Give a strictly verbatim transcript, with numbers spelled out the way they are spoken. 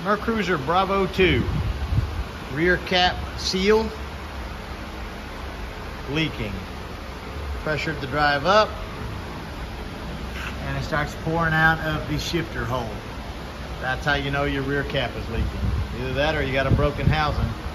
MerCruiser Bravo two. Rear cap seal leaking. Pressured the drive up and it starts pouring out of the shifter hole. That's how you know your rear cap is leaking. Either that or you got a broken housing.